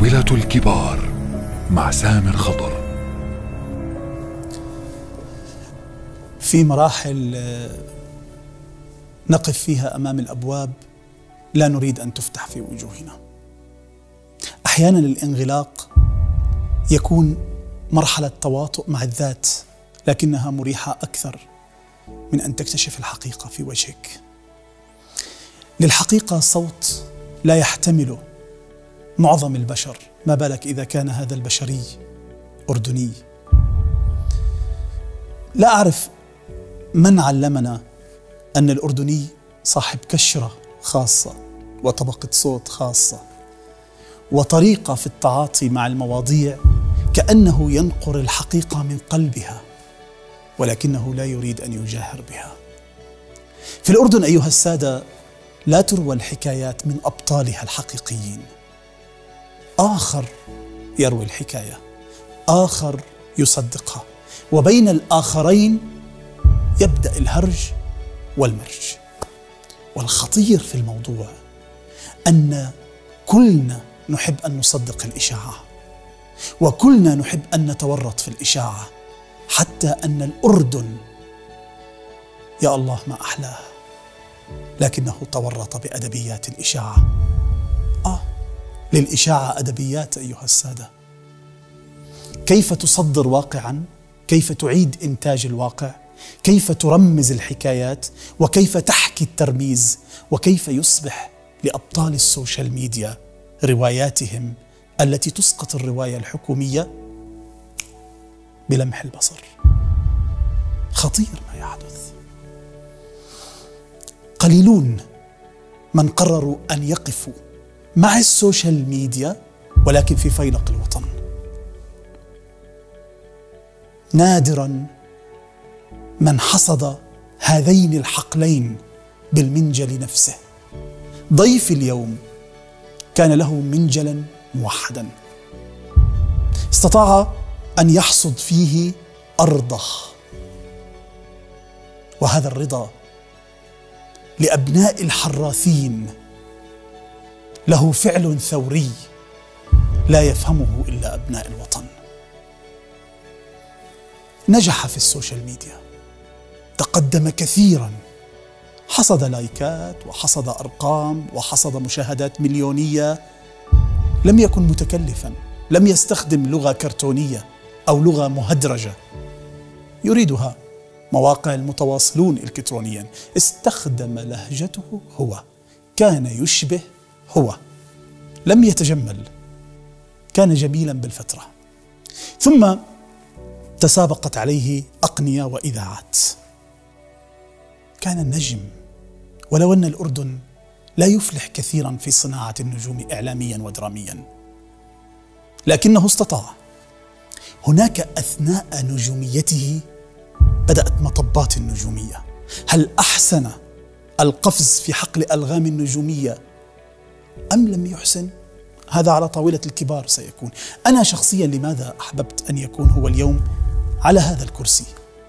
طاولة الكبار مع سامر خضر. في مراحل نقف فيها أمام الأبواب لا نريد أن تفتح في وجوهنا. أحيانا الانغلاق يكون مرحلة تواطؤ مع الذات، لكنها مريحة أكثر من أن تكتشف الحقيقة في وجهك. للحقيقة صوت لا يحتمله معظم البشر، ما بالك إذا كان هذا البشري أردني. لا أعرف من علمنا أن الأردني صاحب كشرة خاصة وطبقة صوت خاصة وطريقة في التعاطي مع المواضيع، كأنه ينقر الحقيقة من قلبها ولكنه لا يريد أن يجاهر بها. في الأردن أيها السادة لا تروى الحكايات من أبطالها الحقيقيين، آخر يروي الحكاية، آخر يصدقها، وبين الآخرين يبدأ الهرج والمرج. والخطير في الموضوع أن كلنا نحب أن نصدق الإشاعة، وكلنا نحب أن نتورط في الإشاعة، حتى أن الأردن يا الله ما أحلاه، لكنه تورط بأدبيات الإشاعة. للإشاعة أدبيات أيها السادة. كيف تصدر واقعا، كيف تعيد إنتاج الواقع، كيف ترمز الحكايات، وكيف تحكي الترميز، وكيف يصبح لأبطال السوشيال ميديا رواياتهم التي تسقط الرواية الحكومية بلمح البصر. خطير ما يحدث. قليلون من قرروا أن يقفوا مع السوشيال ميديا ولكن في فيلق الوطن. نادرا من حصد هذين الحقلين بالمنجل نفسه. ضيف اليوم كان له منجلا موحدا استطاع أن يحصد فيه أرضه، وهذا الرضا لأبناء الحراثين له فعل ثوري لا يفهمه إلا أبناء الوطن. نجح في السوشيال ميديا، تقدم كثيرا، حصد لايكات وحصد أرقام وحصد مشاهدات مليونية. لم يكن متكلفا، لم يستخدم لغة كرتونية أو لغة مهدرجة يريدها مواقع المتواصلون إلكترونيا. استخدم لهجته هو، كان يشبه هو، لم يتجمل، كان جميلا بالفترة. ثم تسابقت عليه أقنية وإذاعات، كان النجم. ولو أن الأردن لا يفلح كثيرا في صناعة النجوم إعلاميا ودراميا، لكنه استطاع. هناك أثناء نجوميته بدأت مطبات النجومية. هل أحسن القفز في حقل ألغام النجومية أم لم يحسن؟ هذا على طاولة الكبار سيكون. أنا شخصيا لماذا أحببت أن يكون هو اليوم على هذا الكرسي؟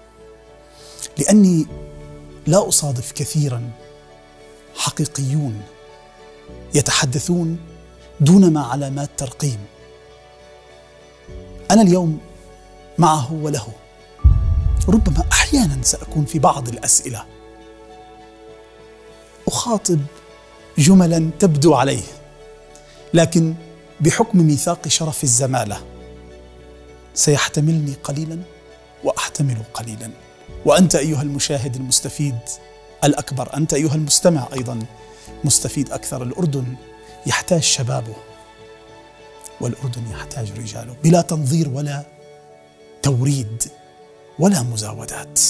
لأني لا أصادف كثيرا حقيقيون يتحدثون دون ما علامات ترقيم. أنا اليوم معه وله. ربما أحيانا سأكون في بعض الأسئلة أخاطب جملا تبدو عليه، لكن بحكم ميثاق شرف الزمالة سيحتملني قليلا وأحتمل قليلا. وأنت أيها المشاهد المستفيد الأكبر، أنت أيها المستمع أيضا مستفيد أكثر. الأردن يحتاج شبابه، والأردن يحتاج رجاله، بلا تنظير ولا توريد ولا مزاودات.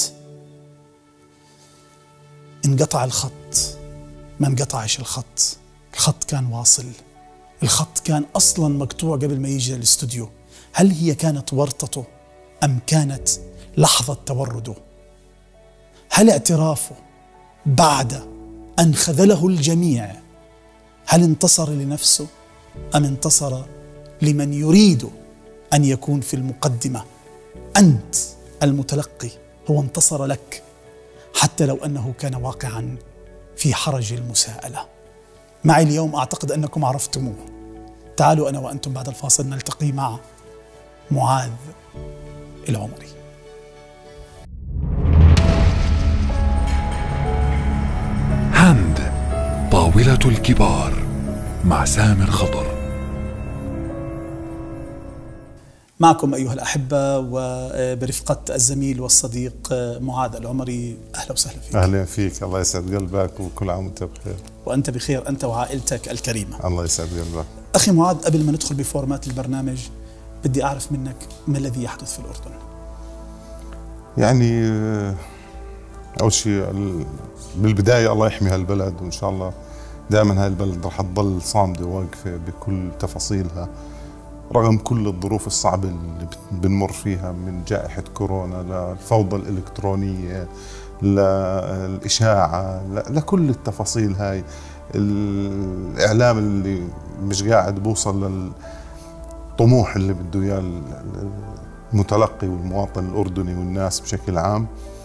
انقطع الخط، ما انقطعش الخط. الخط كان واصل، الخط كان أصلا مقطوع قبل ما يجي الاستوديو. هل هي كانت ورطته أم كانت لحظة تورده؟ هل اعترافه بعد أن خذله الجميع، هل انتصر لنفسه أم انتصر لمن يريد أن يكون في المقدمة؟ أنت المتلقي هو انتصر لك، حتى لو أنه كان واقعا في حرج المساءلة. معي اليوم أعتقد أنكم عرفتموه، تعالوا أنا وأنتم بعد الفاصل نلتقي مع معاذ العمري. هند، طاولة الكبار مع سامر خضر. معكم أيها الأحبة وبرفقة الزميل والصديق معاذ العمري. أهلا وسهلا فيك. أهلا فيك، الله يسعد قلبك وكل عام وأنت بخير. وأنت بخير أنت وعائلتك الكريمة. الله يسعد قلبك. أخي معاذ، قبل ما ندخل بفورمات البرنامج بدي أعرف منك ما الذي يحدث في الأردن؟ يعني أول شيء بالبداية الله يحمي هالبلد، وإن شاء الله دائما هاي البلد رح تضل صامدة واقفة بكل تفاصيلها رغم كل الظروف الصعبة اللي بنمر فيها، من جائحة كورونا للفوضى الإلكترونية للإشاعة لكل التفاصيل هاي. الإعلام اللي مش قاعد بوصل للطموح اللي بده إياه المتلقي والمواطن الأردني والناس بشكل عام.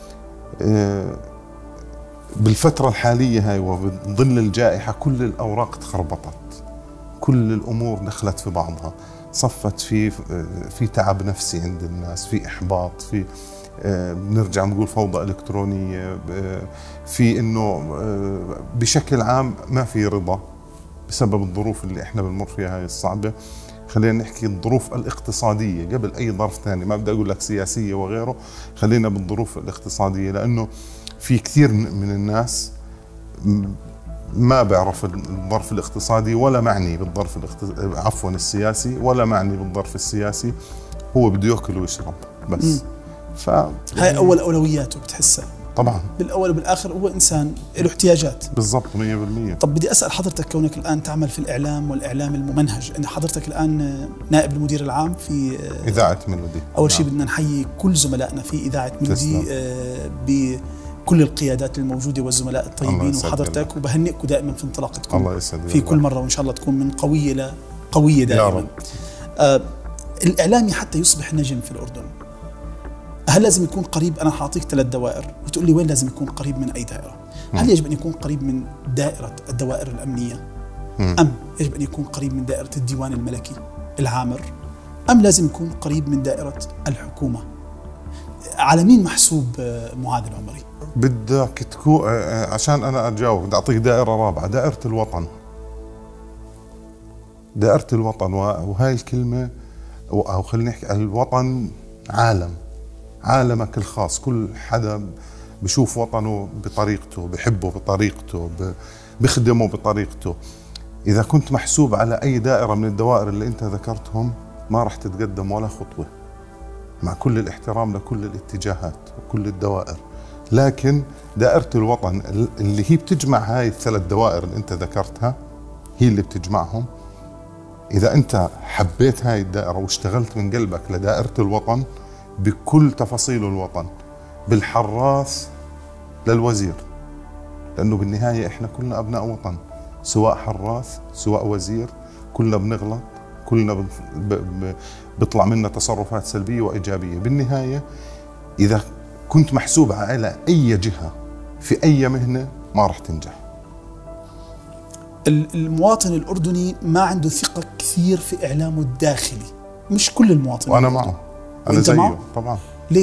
بالفترة الحالية هاي وبظل الجائحة كل الأوراق تخربطت، كل الأمور دخلت في بعضها، صفت في تعب نفسي عند الناس، في إحباط، في بنرجع نقول فوضى إلكترونية، في إنه بشكل عام ما في رضا بسبب الظروف اللي إحنا بنمر فيها هاي الصعبة. خلينا نحكي الظروف الاقتصادية قبل أي ظرف ثاني، ما بدي أقول لك سياسية وغيره، خلينا بالظروف الاقتصادية، لأنه في كثير من الناس ما بيعرف الظرف الاقتصادي ولا معني بالظرف السياسي، ولا معني بالظرف السياسي، هو بده ياكل ويشرب بس. هاي أول أولوياته بتحسها طبعا، بالأول وبالآخر هو إنسان له احتياجات. بالضبط 100%. طب بدي أسأل حضرتك، كونك الآن تعمل في الإعلام والإعلام الممنهج، أن حضرتك الآن نائب المدير العام في إذاعة ميلودي. أول شيء بدنا نحيي كل زملائنا في إذاعة ميلودي بكل القيادات الموجودة والزملاء الطيبين وحضرتك، وبهنئكم دائما في انطلاقتكم. الله يسعدك في كل مرة، وإن شاء الله تكون من قوية إلى قوية دائما. الإعلامي حتى يصبح نجم في الأردن هل لازم يكون قريب؟ أنا حاعطيك 3 دوائر وتقول لي وين لازم يكون قريب من أي دائرة. هل يجب أن يكون قريب من دائرة الدوائر الأمنية، أم يجب أن يكون قريب من دائرة الديوان الملكي العامر، أم لازم يكون قريب من دائرة الحكومة؟ على مين محسوب معاذ العمري؟ بدك تكون، عشان أنا أجاوب بدي أعطيك دائرة رابعة، دائرة الوطن. دائرة الوطن، وهاي الكلمة أو خلينا نحكي الوطن عالمك الخاص، كل حدا بشوف وطنه بطريقته، بحبه بطريقته، بخدمه بطريقته. إذا كنت محسوب على أي دائرة من الدوائر اللي أنت ذكرتهم ما رح تتقدم ولا خطوة، مع كل الاحترام لكل الاتجاهات وكل الدوائر. لكن دائرة الوطن اللي هي بتجمع هاي ال3 دوائر اللي أنت ذكرتها، هي اللي بتجمعهم. إذا أنت حبيت هاي الدائرة واشتغلت من قلبك لدائرة الوطن بكل تفاصيل الوطن، بالحراث للوزير، لأنه بالنهاية إحنا كلنا أبناء وطن، سواء حراث سواء وزير، كلنا بنغلط، كلنا بيطلع منا تصرفات سلبية وإيجابية. بالنهاية إذا كنت محسوب على أي جهة في أي مهنة ما رح تنجح. المواطن الأردني ما عنده ثقة كثير في إعلامه الداخلي، مش كل المواطنين. وأنا معه، أنا زيه طبعا.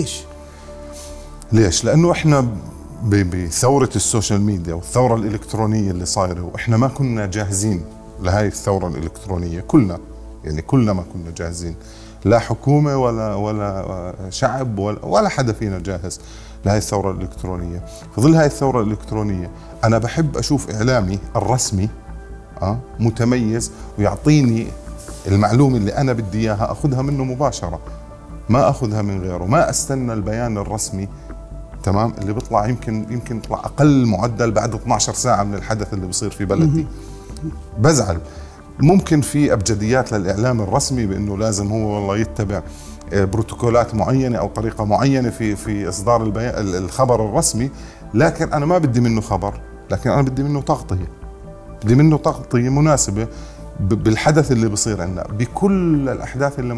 ليش؟ لأنه إحنا بثورة السوشيال ميديا والثورة الإلكترونية اللي صايرة، وإحنا ما كنا جاهزين لهاي الثورة الإلكترونية، كلنا ما كنا جاهزين، لا حكومة ولا شعب ولا حدا فينا جاهز لهاي الثورة الإلكترونية. في ظل هاي الثورة الإلكترونية أنا بحب أشوف إعلامي الرسمي متميز ويعطيني المعلومة اللي أنا بدي إياها، أخذها منه مباشرة، ما أخذها من غيره، ما أستنى البيان الرسمي تمام اللي بيطلع يمكن يطلع أقل معدل بعد 12 ساعة من الحدث اللي بيصير في بلدي. بزعل. ممكن في أبجديات للإعلام الرسمي بأنه لازم هو والله يتبع بروتوكولات معينة أو طريقة معينة في إصدار الخبر الرسمي، لكن أنا ما بدي منه خبر، لكن أنا بدي منه تغطية، بدي منه تغطية مناسبة بالحدث اللي بصير عندنا، بكل الأحداث اللي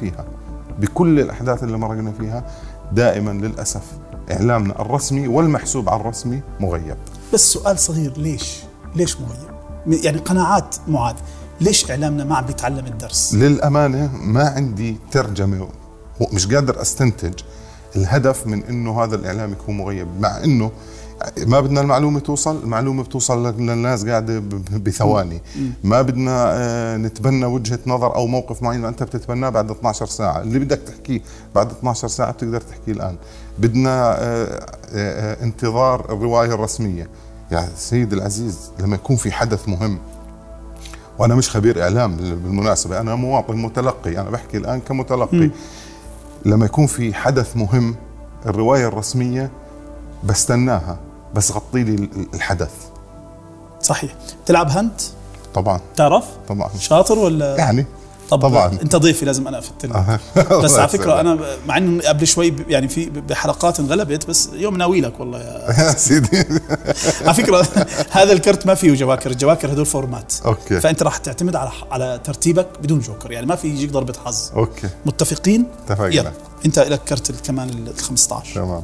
مرقنا فيها. دائما للأسف إعلامنا الرسمي والمحسوب على الرسمي مغيب. بس سؤال صغير، ليش مغيب؟ يعني قناعات معاذ، ليش إعلامنا ما عم بيتعلم الدرس؟ للأمانة ما عندي ترجمة، مش قادر أستنتج الهدف من إنه هذا الإعلام يكون مغيب، مع إنه ما بدنا المعلومة توصل، المعلومة بتوصل للناس قاعدة بثواني. ما بدنا نتبنى وجهة نظر أو موقف معين أنت بتتبناه بعد 12 ساعة، اللي بدك تحكيه بعد 12 ساعة بتقدر تحكيه الآن. بدنا انتظار الرواية الرسمية. يا سيد العزيز، لما يكون في حدث مهم، وأنا مش خبير إعلام بالمناسبة، أنا مواطن متلقي، أنا بحكي الآن كمتلقي. لما يكون في حدث مهم، الرواية الرسمية بستناها، بس غطي لي الحدث. صحيح. تلعب هند؟ طبعا. تعرف؟ طبعا. شاطر ولا؟ يعني طبعا. انت ضيفي لازم انا افتلك. بس على فكره انا مع انه قبل شوي يعني في بحلقات انغلبت، بس اليوم ناويلك والله يا سيدي. على فكره هذا الكرت ما فيه جواكر، الجواكر هدول فورمات. اوكي. فانت راح تعتمد على ترتيبك بدون جوكر، يعني ما في يجيك ضربه حظ. اوكي. متفقين؟ اتفقنا. يلا انت لك كرت كمان ال 15. تمام.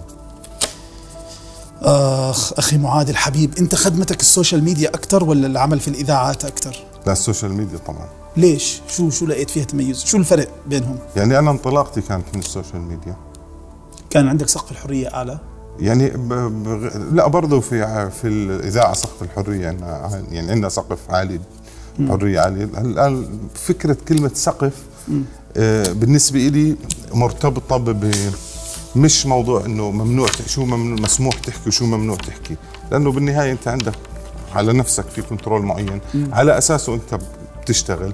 اخي معاذ الحبيب، انت خدمتك السوشيال ميديا اكثر ولا العمل في الاذاعات اكثر؟ لا، السوشيال ميديا طبعا. ليش؟ شو لقيت فيها تميز؟ شو الفرق بينهم؟ يعني انا انطلاقتي كانت من السوشيال ميديا. كان عندك سقف الحريه اعلى؟ يعني لا، برضه في الاذاعه سقف الحريه يعني عندنا سقف عالي، حريه عاليه. الان فكره كلمه سقف بالنسبه لي مرتبطه مش موضوع انه ممنوع شو مسموح تحكي وشو ممنوع تحكي، لانه بالنهايه انت عندك على نفسك في كنترول معين على اساسه انت بتشتغل.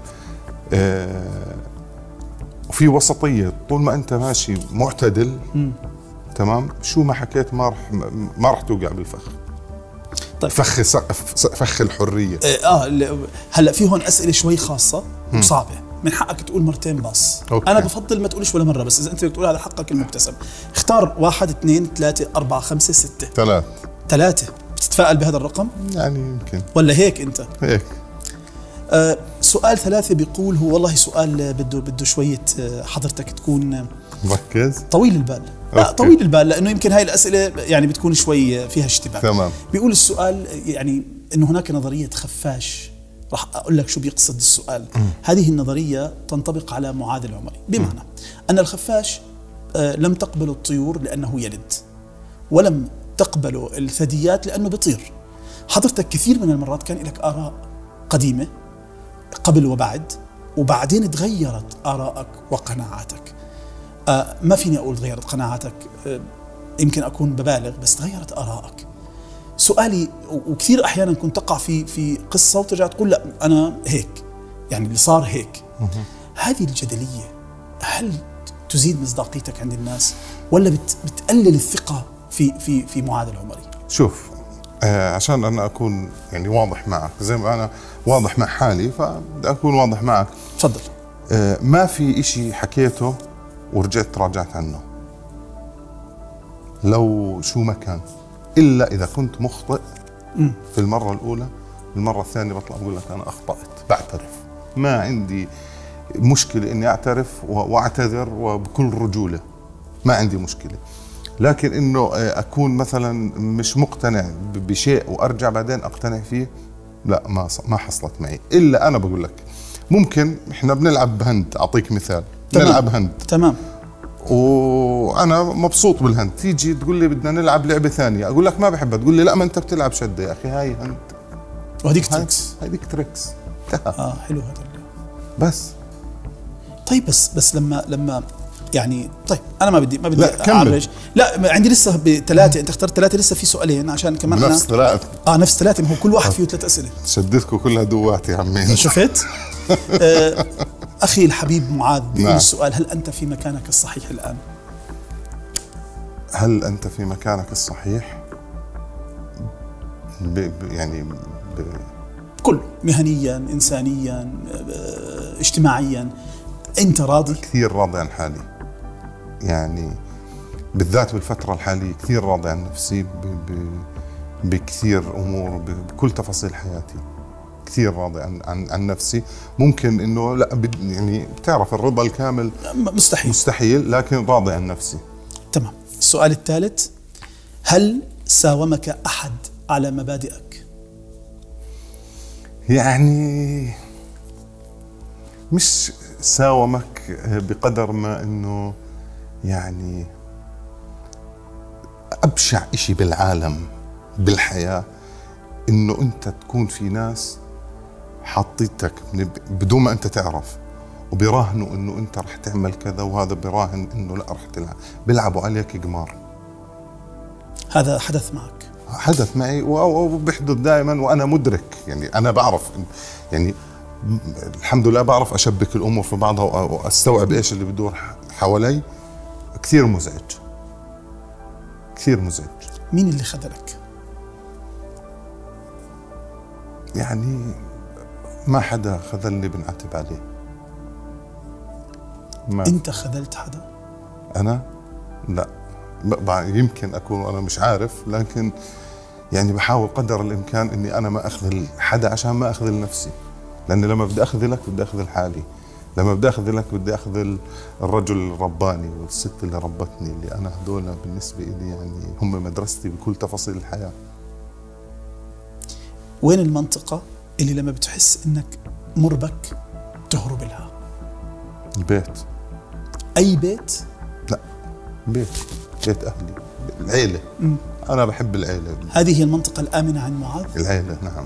وفي وسطيه، طول ما انت ماشي معتدل تمام، شو ما حكيت ما راح توقع بالفخ. طيب. فخ الحريه. هلا في هون اسئله شوي خاصه وصعبه، من حقك تقول مرتين بس. أوكي. انا بفضل ما تقولش ولا مره، بس اذا انت بدك تقول هذا حقك المكتسب. اختار 1 2 3 4 5 6. 3. بتتفائل بهذا الرقم؟ يعني يمكن. ولا هيك انت؟ هيك. سؤال 3 بيقول، هو والله سؤال بده شويه حضرتك تكون مركز، طويل البال. لا، طويل البال، لانه يمكن هاي الاسئله يعني بتكون شوي فيها اشتباك. تمام. بيقول السؤال يعني انه هناك نظريه خفاش، راح اقول لك شو بيقصد السؤال. هذه النظريه تنطبق على معاذ العمري، بمعنى ان الخفاش لم تقبل الطيور لانه يلد، ولم تقبل الثدييات لانه بيطير. حضرتك كثير من المرات كان لك اراء قديمه قبل وبعد، وبعدين تغيرت آرائك وقناعاتك. ما فيني أقول تغيرت قناعاتك، يمكن أكون ببالغ، بس تغيرت آرائك. سؤالي، وكثير أحيانا كنت تقع في قصة وترجع تقول لا أنا هيك، يعني اللي صار هيك. هذه الجدلية هل تزيد مصداقيتك عند الناس ولا بتقلل الثقة في معاذ العمري؟ شوف، عشان أنا أكون يعني واضح معك زي ما أنا واضح مع حالي، فبدي أكون واضح معك. تفضل. ما في إشي حكيته ورجعت تراجعت عنه، لو شو ما كان، إلا إذا كنت مخطئ في المرة الأولى. المرة الثانية بطلع بقول لك أنا أخطأت، بعترف. ما عندي مشكلة إني أعترف وأعتذر وبكل رجولة، ما عندي مشكلة. لكن إنه أكون مثلا مش مقتنع بشيء وأرجع بعدين أقتنع فيه، لا، ما حصلت معي. إلا أنا بقول لك ممكن إحنا بنلعب بهند، أعطيك مثال. تمام. نلعب هند، تمام، وانا مبسوط بالهند، تيجي تقول لي بدنا نلعب لعبه ثانيه، اقول لك ما بحبها، تقول لي لا ما انت بتلعب شده يا اخي، هاي هند وهذيك تريكس. هذيك تريكس. حلو هذا بس. طيب بس لما يعني، طيب انا ما بدي لا، اعرج. لا، عندي لسه ب3، انت اخترت 3، لسه في سؤالين عشان كمان نفس 3. نفس 3، ما هو كل واحد فيه 3 اسئله. شدتكم كلها دوات يا عمين. شفت؟ أخي الحبيب معاذ بيقول نعم. السؤال، هل أنت في مكانك الصحيح الآن؟ هل أنت في مكانك الصحيح؟ كله، مهنيا، إنسانيا، اجتماعيا، أنت راضي؟ كثير راضي عن حالي، يعني بالذات بالفترة الحالية كثير راضي عن نفسي بكثير أمور، بكل تفاصيل حياتي. كثير راضي عن نفسي. ممكن انه لا يعني بتعرف الرضا الكامل مستحيل، لكن راضي عن نفسي. تمام. السؤال الثالث، هل ساومك احد على مبادئك؟ يعني مش ساومك بقدر ما انه يعني ابشع اشي بالعالم بالحياة انه انت تكون في ناس حاطيتك بدون ما انت تعرف، وبيراهنوا انه انت رح تعمل كذا، وهذا بيراهن انه لا رح تلعب، بيلعبوا عليك قمار. هذا حدث معك؟ حدث معي وبيحدث دائما، وانا مدرك، يعني انا بعرف، يعني الحمد لله بعرف اشبك الامور في بعضها واستوعب ايش اللي بدور حوالي. كثير مزعج، كثير مزعج. مين اللي خذلك؟ يعني ما حدا خذلني بنعتب عليه. ما انت خذلت حدا؟ انا لا، يمكن اكون انا مش عارف، لكن يعني بحاول قدر الامكان اني انا ما اخذل حدا عشان ما اخذل نفسي، لان لما بدي اخذلك بدي اخذل حالي، لما بدي اخذلك بدي اخذل الرجل اللي رباني والست اللي ربتني، اللي انا هذول بالنسبه لي يعني هم مدرستي بكل تفاصيل الحياه. وين المنطقه اللي لما بتحس انك مربك تهرب لها؟ البيت. اي بيت؟ لا، بيت اهلي، العيله. انا بحب العيله. هذه هي المنطقه الامنه عن معاذ؟ العيله، نعم.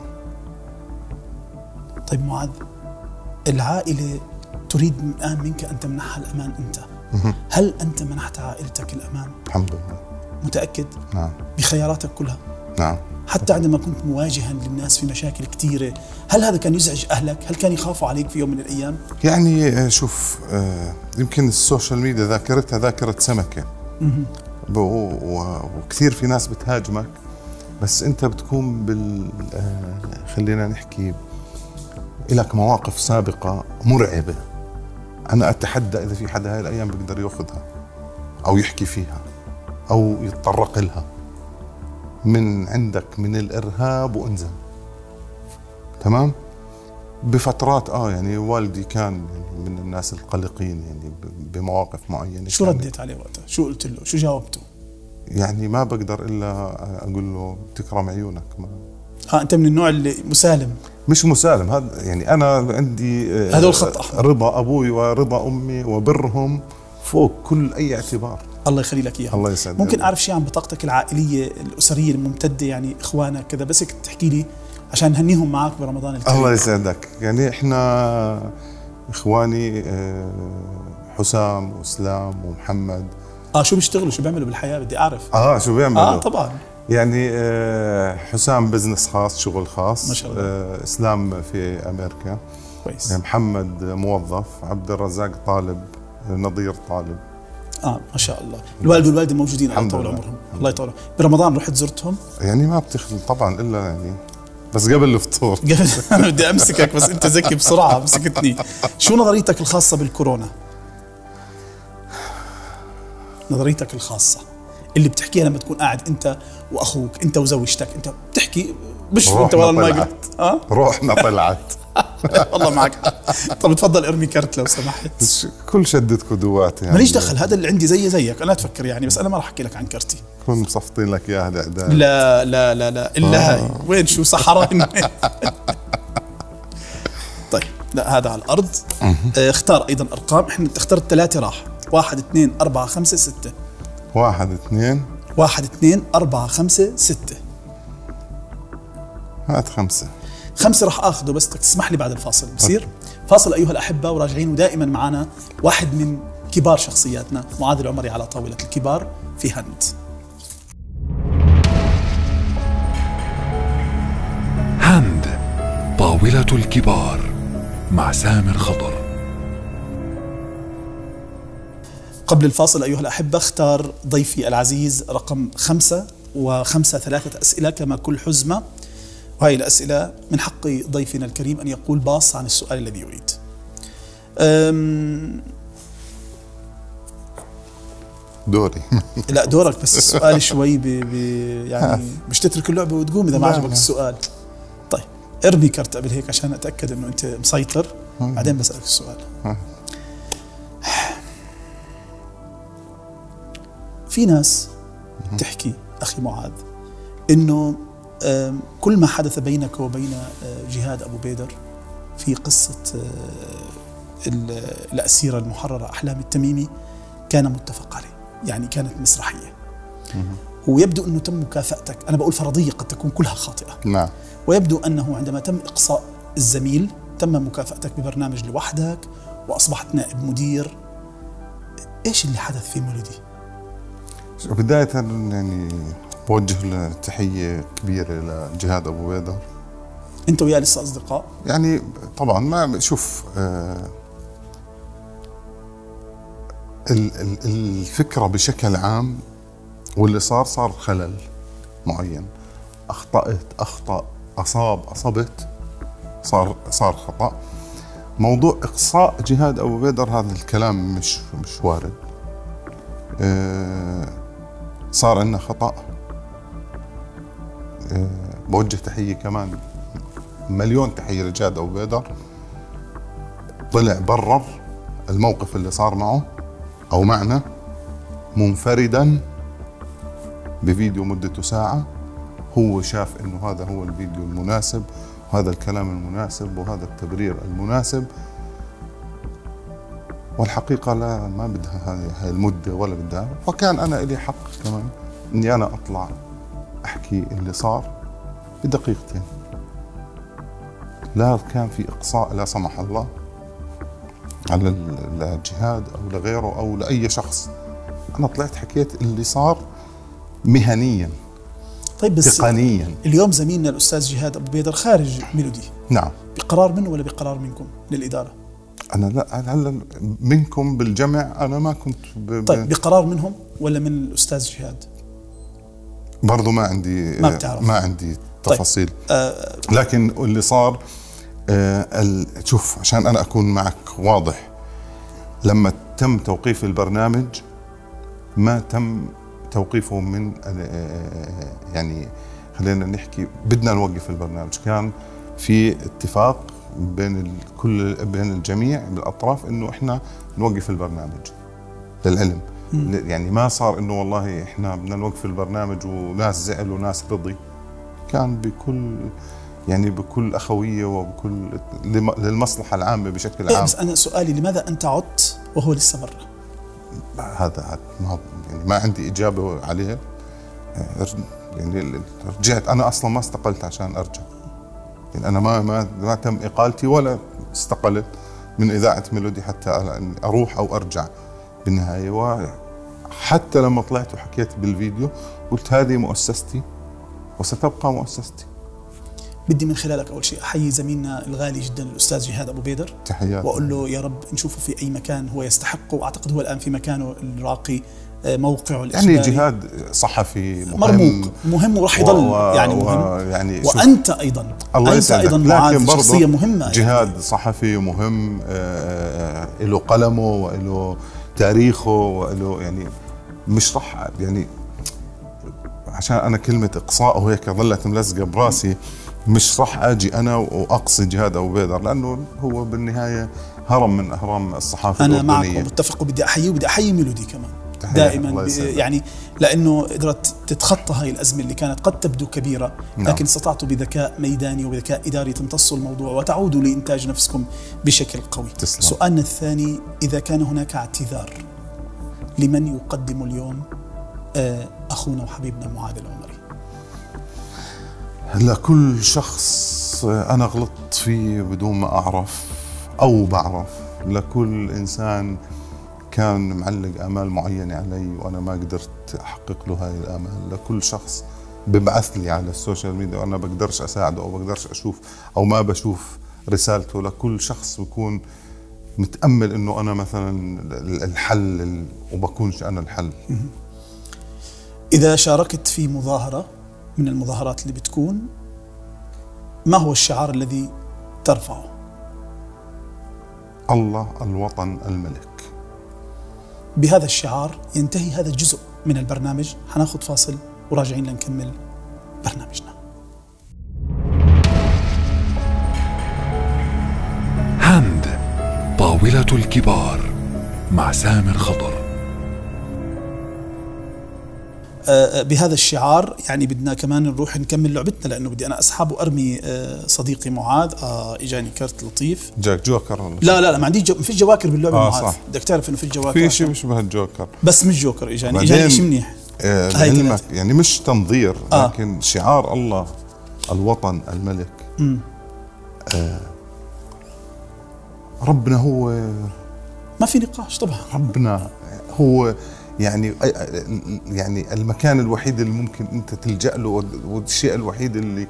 طيب معاذ، العائله تريد الان منك ان تمنحها الامان انت. هل انت منحت عائلتك الامان؟ الحمد لله. متاكد؟ نعم. بخياراتك كلها؟ نعم. حتى عندما كنت مواجها للناس في مشاكل كثيره، هل هذا كان يزعج اهلك؟ هل كان يخافوا عليك في يوم من الايام؟ يعني شوف، يمكن السوشيال ميديا ذاكرتها ذاكره سمكه. وكثير في ناس بتهاجمك، بس انت بتكون خلينا نحكي لك مواقف سابقه مرعبه. انا اتحدى اذا في حدا هاي الايام بيقدر ياخذها او يحكي فيها او يتطرق لها من عندك من الارهاب وانزل. تمام. بفترات يعني والدي كان من الناس القلقين يعني بمواقف معينه. شو رديت عليه وقتها؟ شو قلت له؟ شو جاوبته؟ يعني ما بقدر الا اقول له تكرم عيونك. انت من النوع اللي مسالم؟ مش مسالم، هذا يعني انا عندي هذول خط احمر. رضا ابوي ورضا امي وبرهم فوق كل اي اعتبار. الله يخلي لك اياهم. الله يسعدك. ممكن اعرف شيء عن بطاقتك العائليه الاسريه الممتده، يعني اخوانك كذا، بس تحكي لي عشان نهنيهم معك برمضان الكريم. الله يسعدك. يعني احنا اخواني حسام واسلام ومحمد. شو بيشتغلوا؟ شو بيعملوا بالحياه؟ بدي اعرف. شو بيعملوا؟ طبعا. يعني حسام بزنس خاص، شغل خاص. ما شاء الله. اسلام في امريكا. كويس. محمد موظف، عبد الرزاق طالب، نظير طالب. ما شاء الله. الوالد والوالده موجودين، الله يطول عمرهم. الله يطول. برمضان رحت زرتهم؟ يعني ما بتخلي طبعا الا يعني بس قبل الفطور. انا بدي امسكك بس انت ذكي بسرعه مسكتني. شو نظريتك الخاصه بالكورونا؟ نظريتك الخاصه اللي بتحكيها لما تكون قاعد انت واخوك، انت وزوجتك، انت بتحكي مش انت ولا المايك. روحنا طلعت. والله معك. طب تفضل ارمي كرت لو سمحت. كل شدة كدوات يعني. ماليش دخل، هذا اللي عندي زيك، انا تفكر يعني، بس انا ما راح احكي لك عن كرتي. كون مصفطين لك اياها الاعداد. لا لا لا لا الا هاي. وين شو صحراء؟ طيب لا، هذا على الارض. اختار ايضا ارقام. احنا اخترت 3 راح. 1 2 4 5 6. 1 2 1 2 4 5 6. هات 5. 5 راح اخذه، بس بدك تسمح لي بعد الفاصل. بصير فاصل ايها الاحبه، وراجعين. ودائما معنا واحد من كبار شخصياتنا، معاذ العمري، على طاوله الكبار في هند. هند، طاولة الكبار مع سامر خضر. قبل الفاصل أيها الأحبة، اختار ضيفي العزيز رقم 5 و5 3 أسئلة كما كل حزمة، وهي الأسئلة من حق ضيفنا الكريم أن يقول باص عن السؤال الذي يريد. دوري. لا دورك، بس السؤال شوي يعني مش تترك اللعبة وتقوم إذا ما عجبك السؤال. طيب ارمي كرت قبل هيك عشان أتأكد أنه أنت مسيطر، بعدين بسألك السؤال. في ناس تحكي أخي معاذ أنه كل ما حدث بينك وبين جهاد أبو بيدر في قصة الأسيرة المحررة أحلام التميمي كان متفق عليه، يعني كانت مسرحية. ويبدو أنه تم مكافأتك، أنا بقول فرضية قد تكون كلها خاطئة. نعم. ويبدو أنه عندما تم إقصاء الزميل تم مكافأتك ببرنامج لوحدك وأصبحت نائب مدير. إيش اللي حدث في ميلودي؟ بداية يعني بوجه تحية كبيرة لجهاد أبو بيدر. أنت وياه لسه أصدقاء؟ يعني طبعا ما شوف الفكرة بشكل عام واللي صار خلل معين، أخطأ أصبت صار خطأ. موضوع إقصاء جهاد أبو بيدر هذا الكلام مش وارد. صار عندنا خطأ. بوجه تحية كمان، مليون تحية لجهاد أبو بيدر. طلع برر الموقف اللي صار معه أو معنا منفردا بفيديو مدته ساعة. هو شاف إنه هذا هو الفيديو المناسب وهذا الكلام المناسب وهذا التبرير المناسب، والحقيقة لا، ما بدها هاي المدة ولا بدها. وكان أنا إلي حق كمان إني أنا أطلع أحكي اللي صار بدقيقتين. لا كان في إقصاء لا سمح الله على الجهاد أو لغيره أو لأي شخص. أنا طلعت حكيت اللي صار مهنيا. طيب بس تقنيا. اليوم زميلنا الأستاذ جهاد أبو بيدر خارج ميلودي. نعم. بقرار منه ولا بقرار منكم للإدارة؟ أنا لا، هلا منكم بالجمع أنا ما كنت طيب بقرار منهم ولا من الأستاذ جهاد؟ برضو ما عندي، ما عندي تفاصيل. طيب. لكن اللي صار شوف عشان أنا أكون معك واضح، لما تم توقيف البرنامج ما تم توقيفه من يعني خلينا نحكي بدنا نوقف البرنامج. كان في اتفاق بين الجميع بالأطراف إنه إحنا نوقف البرنامج للعلم. يعني ما صار إنه والله إحنا بدنا نوقف البرنامج وناس زعل وناس رضي. كان بكل أخوية وبكل للمصلحة العامة بشكل عام. بس أنا سؤالي لماذا أنت عدت وهو لسه برا؟ هذا يعني ما عندي إجابة عليه. يعني رجعت أنا أصلا ما استقلت عشان أرجع. يعني أنا ما تم إقالتي ولا استقلت من إذاعة ميلودي حتى أروح أو أرجع بالنهاية. وحتى لما طلعت وحكيت بالفيديو قلت هذه مؤسستي وستبقى مؤسستي. بدي من خلالك أول شيء أحيي زميلنا الغالي جدا الأستاذ جهاد أبو بيدر، تحياتي، وأقول له يا رب نشوفه في أي مكان هو يستحقه، وأعتقد هو الآن في مكانه الراقي، موقعه الإخباري. يعني جهاد صحفي مهم وراح يضل يعني مهم. يعني وأنت أيضا معاذ شخصية مهمة. جهاد يعني صحفي مهم، له قلمه وله تاريخه وله، يعني مش رح يعني عشان أنا كلمة إقصاء وهيك ظلت ملزقة براسي، مش راح اجي انا واقصي جهاد ابو بيدر لانه هو بالنهايه هرم من اهرام الصحافه انا الاردنيه. معك ومتفق، وبدي احييه وبدي احيي ميلودي كمان دائما يعني لانه قدرت تتخطى هاي الازمه اللي كانت قد تبدو كبيره، لكن استطعتوا بذكاء ميداني وبذكاء اداري تمتصوا الموضوع وتعودوا لانتاج نفسكم بشكل قوي. تسلم. سؤالنا الثاني، اذا كان هناك اعتذار لمن يقدم اليوم اخونا وحبيبنا معاذ العمري؟ لكل شخص أنا غلطت فيه بدون ما أعرف أو بعرف، لكل إنسان كان معلق آمال معينة علي وأنا ما قدرت أحقق له هاي الآمال، لكل شخص ببعث لي على السوشيال ميديا وأنا بقدرش أساعده أو بقدرش أشوف أو ما بشوف رسالته، لكل شخص بكون متأمل إنه أنا مثلا الحل وبكونش أنا الحل. إذا شاركت في مظاهرة من المظاهرات اللي بتكون، ما هو الشعار الذي ترفعه؟ الله، الوطن، الملك. بهذا الشعار ينتهي هذا الجزء من البرنامج. حناخد فاصل وراجعين لنكمل برنامجنا. هند، طاولة الكبار مع سامر خضر. بهذا الشعار يعني بدنا كمان نروح نكمل لعبتنا، لأنه بدي أنا أسحب وأرمي صديقي معاذ. إجاني كرت لطيف. جاك جوكر ولا لا ما عنديش ما فيش جواكر باللعبة معاذ. صح. بدك تعرف إنه في جواكر، في شيء مشبه الجوكر، بس مش جوكر. إجاني شيء منيح. علمك يعني مش تنظير، لكن شعار الله، الوطن، الملك. ربنا هو، ما في نقاش طبعا. ربنا هو يعني المكان الوحيد اللي ممكن انت تلجأ له، والشيء الوحيد اللي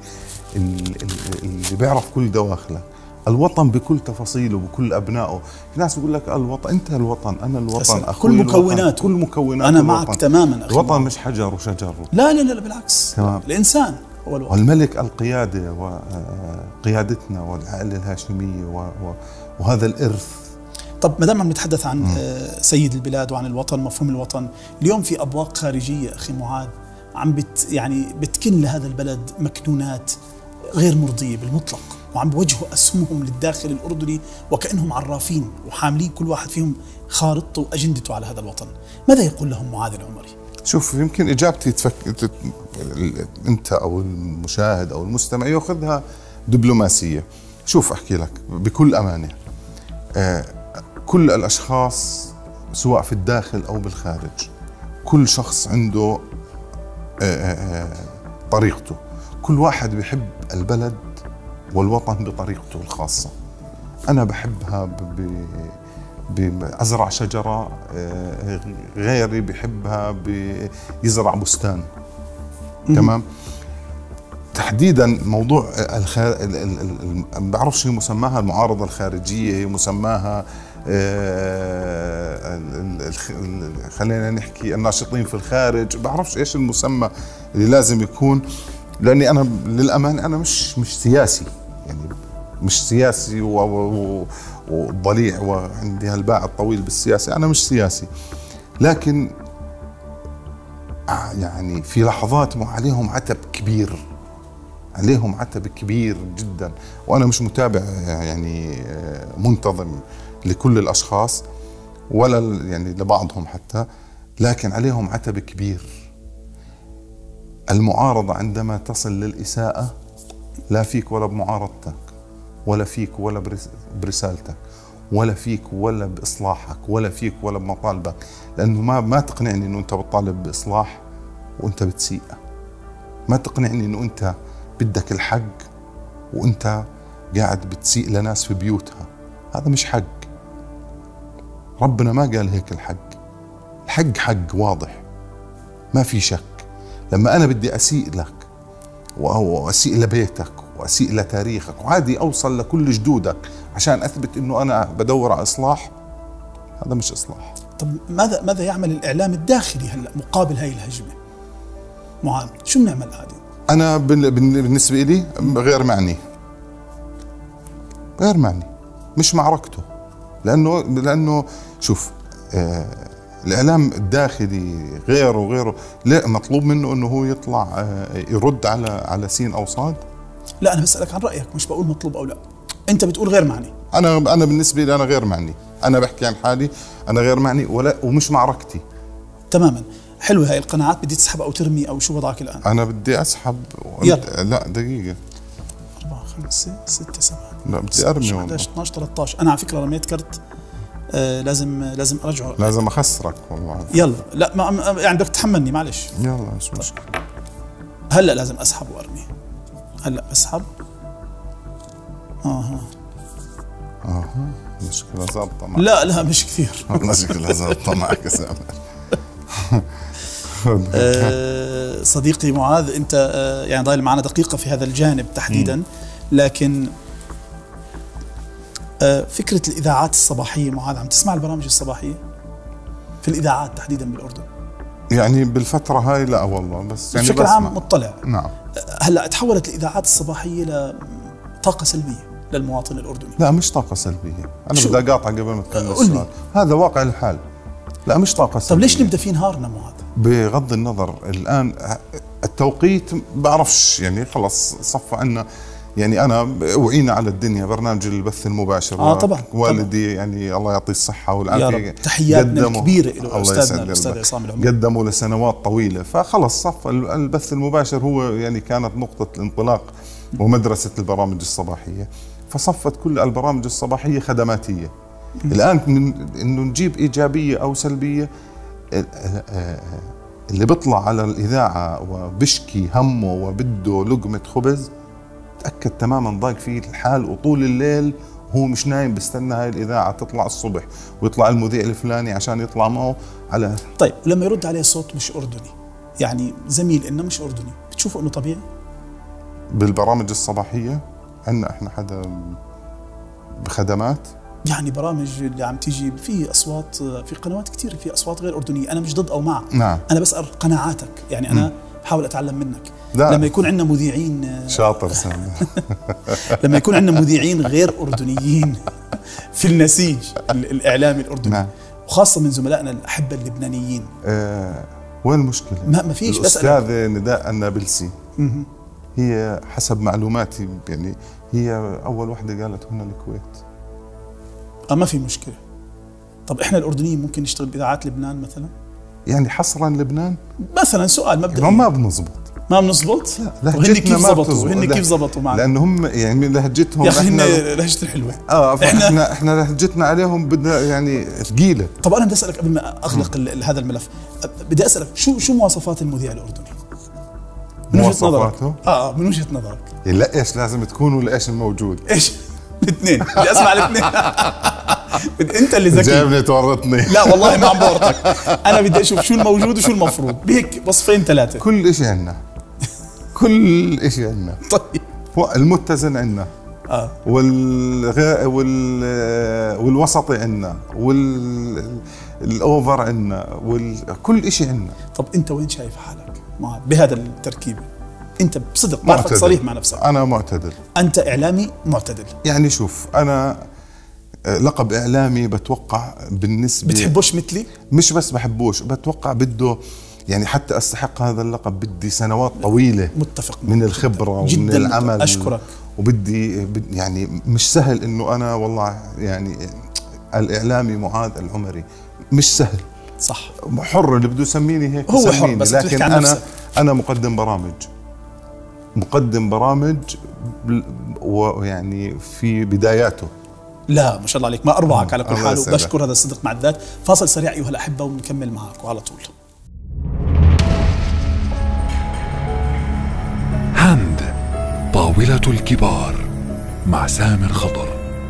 بيعرف كل دواخلك. الوطن بكل تفاصيله، بكل ابنائه. في ناس بيقول لك الوطن، انت الوطن، انا الوطن، كل مكونات، كل مكونات انا الوطن. معك تماما. الوطن مش حجر وشجر. لا بالعكس. تمام. الانسان هو الوطن. والملك القياده، وقيادتنا والعائله الهاشميه وهذا الارث. طب ما دام عم نتحدث عن سيد البلاد وعن الوطن، مفهوم الوطن، اليوم في ابواق خارجيه اخي معاذ عم بتكن لهذا البلد مكنونات غير مرضيه بالمطلق، وعم بوجهوا اسهمهم للداخل الاردني وكانهم عرافين وحاملين كل واحد فيهم خارطته واجندته على هذا الوطن. ماذا يقول لهم معاذ العمري؟ شوف، يمكن اجابتي انت او المشاهد او المستمع ياخذها دبلوماسيه. شوف احكي لك بكل امانه، كل الاشخاص سواء في الداخل او بالخارج، كل شخص عنده طريقته. كل واحد بيحب البلد والوطن بطريقته الخاصه. انا بحبها بأزرع شجره، غيري بحبها بيزرع بستان. تمام. تحديدا موضوع ما بعرفش هي مسماها المعارضه الخارجيه، هي مسماها خلينا نحكي الناشطين في الخارج، بعرفش ايش المسمى اللي لازم يكون. لاني انا للامانه انا مش سياسي، يعني مش سياسي وضليع وعندي هالباع الطويل بالسياسه. انا مش سياسي، لكن يعني في لحظات عليهم عتب كبير، عليهم عتب كبير جدا. وانا مش متابع يعني منتظم لكل الاشخاص ولا يعني لبعضهم حتى، لكن عليهم عتب كبير. المعارضة عندما تصل للإساءة، لا فيك ولا بمعارضتك، ولا فيك ولا برسالتك، ولا فيك ولا بإصلاحك، ولا فيك ولا بمطالبك. لأنه ما تقنعني أنه أنت بتطالب بإصلاح وأنت بتسيء. ما تقنعني أنه أنت بدك الحق وأنت قاعد بتسيء لناس في بيوتها. هذا مش حق. ربنا ما قال هيك. الحق حق واضح، ما في شك. لما أنا بدي أسيء لك وأسيء لبيتك وأسيء لتاريخك، وعادي أوصل لكل جدودك عشان أثبت أنه أنا بدور على إصلاح، هذا مش إصلاح. طب ماذا يعمل الإعلام الداخلي هلأ مقابل هاي الهجمة؟ معاذ شو بنعمل هذه؟ أنا بالنسبة لي غير معني، مش معركته. لأنه شوف، الإعلام الداخلي غيره لا مطلوب منه أنه هو يطلع يرد على سين أو صاد. لا أنا بسألك عن رأيك، مش بقول مطلوب أو لا. أنت بتقول غير معني. أنا بالنسبة لي أنا غير معني. أنا بحكي عن حالي، أنا غير معني ومش معركتي. تماما. حلوة هاي القناعات. بدي تسحب أو ترمي أو شو وضعك الآن؟ أنا بدي أسحب. يلا. لا دقيقة. 4 5 6 7. لا بدي أرمي. 11 12 13. أنا على فكرة رميت كرت. لازم أرجعه. لازم أخسرك والله. يلا. لا يعني بدك تحملني، معلش. يلا مش مشكلة. هلا لازم أسحب وأرمي. هلا أسحب. مشكلة ظابطة معك. لا مش كثير. مشكلة ظابطة معك يا سامر. صديقي معاذ، أنت يعني ضايل معنا دقيقة في هذا الجانب تحديدا، لكن فكرة الإذاعات الصباحية معاذ، عم تسمع البرامج الصباحية في الإذاعات تحديدا بالأردن؟ يعني بالفترة هاي لا والله، بس يعني بشكل عام مطلع. نعم. هلا تحولت الإذاعات الصباحية لطاقة سلبية للمواطن الأردني. لا مش طاقة سلبية. أنا بدي أقاطع قبل ما تكمل السؤال. هذا واقع الحال. لا مش طاقة سلبية. طب ليش نبدأ في نهارنا معاذ؟ بغض النظر الآن التوقيت بعرفش، يعني خلص صفى عنا. يعني أنا وعينا على الدنيا برنامج البث المباشر. طبعا والدي طبعا. يعني الله يعطيه الصحة والعافية، يا رب، تحياتنا الكبيرة له أستاذنا الأستاذ عصام العمري، قدموا لسنوات طويلة. فخلص صف البث المباشر هو يعني كانت نقطة الانطلاق ومدرسة البرامج الصباحية، فصفت كل البرامج الصباحية خدماتية. الآن إنه نجيب إيجابية أو سلبية، اللي بيطلع على الإذاعة وبشكي همه وبده لقمة خبز تأكد تماما ضاق فيه الحال، وطول الليل هو مش نايم بستنى هاي الإذاعة تطلع الصبح ويطلع المذيع الفلاني عشان يطلع معه على. طيب لما يرد عليه صوت مش أردني، يعني زميل إنه مش أردني، بتشوفوا إنه طبيعي؟ بالبرامج الصباحية عندنا إحنا حدا بخدمات، يعني برامج اللي عم تيجي في أصوات، في قنوات كتير في أصوات غير أردنية، أنا مش ضد أو مع. نعم. أنا بسأل قناعاتك، يعني أنا بحاول أتعلم منك. لا. لما يكون عندنا مذيعين شاطر سامي لما يكون عندنا مذيعين غير أردنيين في النسيج الإعلامي الأردني، نعم. وخاصة من زملائنا الأحبة اللبنانيين، وين المشكلة؟ ما فيش. الأستاذة نداء النابلسي هي حسب معلوماتي يعني هي أول وحدة قالت هنا الكويت. ما في مشكلة. طب إحنا الأردنيين ممكن نشتغل بإذاعات لبنان مثلا؟ يعني حصرا لبنان مثلا، سؤال مبدئي. ما بنزبط. ما بنزبط؟ لا، وهن كيف زبطوا؟ وهن كيف زبطوا معنا؟ لأنه هم يعني لهجتهم، يا أخي هن لهجة الحلوة. احنا لهجتنا عليهم بدنا يعني ثقيلة. طب أنا بدي أسألك قبل ما أغلق هذا الملف، بدي أسألك شو مواصفات المذيع الأردني؟ من وجهة نظرك. من وجهة نظرك. لا إيش لازم تكون ولا إيش الموجود؟ إيش؟ الاثنين، بدي أسمع الاثنين. أنت اللي ذكي. جايبني تورطني. لا والله ما عم بورطك، أنا بدي أشوف شو الموجود وشو المفروض، بهيك وصفين ثلاثة. كل شيء عندنا. كل شيء عندنا. طيب. المتزن عندنا. والوسطي عندنا، والأوفر عندنا، كل شيء عندنا. طب أنت وين شايف حالك بهذا التركيبة؟ أنت بصدق بعرفك صريح مع نفسك. أنا معتدل. أنت إعلامي معتدل. يعني شوف، أنا لقب إعلامي بتوقع بالنسبة. بتحبوش مثلي؟ مش بس بحبوش، بتوقع بده يعني حتى أستحق هذا اللقب بدي سنوات طويلة. متفق من الخبرة ومن العمل. أشكرك. وبدي يعني مش سهل إنه أنا والله يعني الإعلامي معاذ العمري مش سهل. صح. حر، اللي بده يسميني هيك هو حر، بس لكن أنا مقدم برامج ويعني في بداياته. لا ما شاء الله عليك، ما أروعك على كل حال، وبشكر هذا الصدق مع الذات. فاصل سريع أيها الأحبة ونكمل معك وعلى طول. هند، طاولة الكبار مع سامر خضر.